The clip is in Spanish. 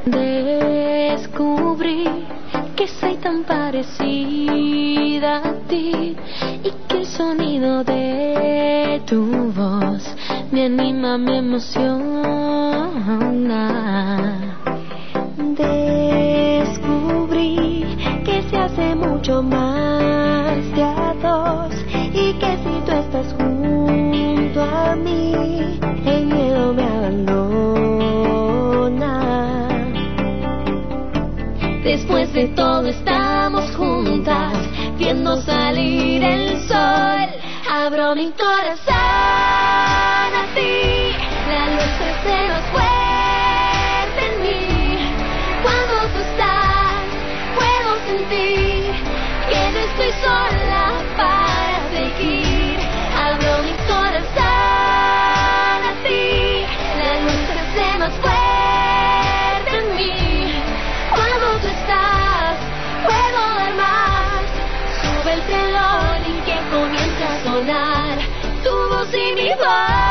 Descubrí que soy tan parecida a ti y que el sonido de tu voz me anima, me emociona. Descubrí que se hace mucho más de a dos y que si tú estás junto a mí, el miedo me abandona. Después de todo estamos juntas, viendo salir el sol. Abro mi corazón a ti, la luz crece más fuerte en mí. Cuando tú estás, puedo sentir que no estoy sola para seguir. Abro mi corazón a ti, la luz crece más fuerte en mí. Cuando tú estás, puedo dar más. Sube el telón y que comience a sonar tu voz y mi voz.